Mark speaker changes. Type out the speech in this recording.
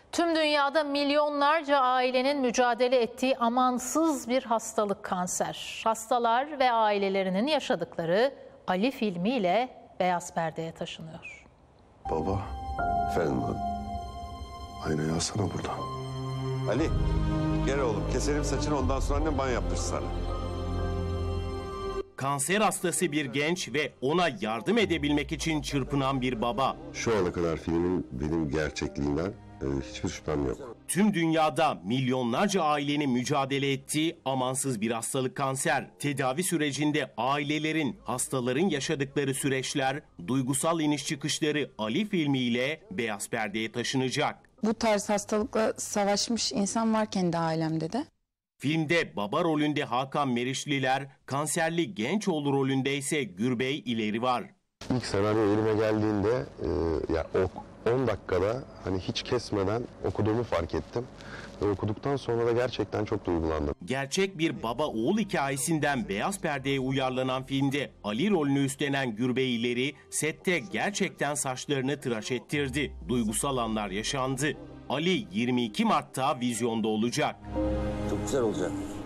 Speaker 1: Tüm dünyada milyonlarca ailenin mücadele ettiği amansız bir hastalık kanser. Hastalar ve ailelerinin yaşadıkları Ali filmiyle beyaz perdeye taşınıyor.
Speaker 2: Baba, efendim lan. Aynayı alsana burada.
Speaker 3: Ali, gel oğlum keselim saçını, ondan sonra annem banyo yaptırsın sana.
Speaker 4: Kanser hastası bir genç ve ona yardım edebilmek için çırpınan bir baba.
Speaker 2: Şu ana kadar filmin benim gerçekliğinden hiçbir şüphem yok.
Speaker 4: Tüm dünyada milyonlarca ailenin mücadele ettiği amansız bir hastalık kanser. Tedavi sürecinde ailelerin, hastaların yaşadıkları süreçler, duygusal iniş çıkışları Ali filmiyle beyaz perdeye taşınacak.
Speaker 5: Bu tarz hastalıkla savaşmış insan var kendi ailemde de.
Speaker 4: Filmde baba rolünde Hakan Meriçliler, kanserli genç oğlu rolünde ise Gürbey İleri var.
Speaker 2: İlk senaryo elime geldiğinde 10 dakikada hani hiç kesmeden okuduğumu fark ettim. Ve okuduktan sonra da gerçekten çok duygulandım.
Speaker 4: Gerçek bir baba oğul hikayesinden beyaz perdeye uyarlanan filmde Ali rolünü üstlenen Gürbey İleri sette gerçekten saçlarını tıraş ettirdi. Duygusal anlar yaşandı. Ali 22 Mart'ta vizyonda olacak.
Speaker 6: Çok güzel olacak.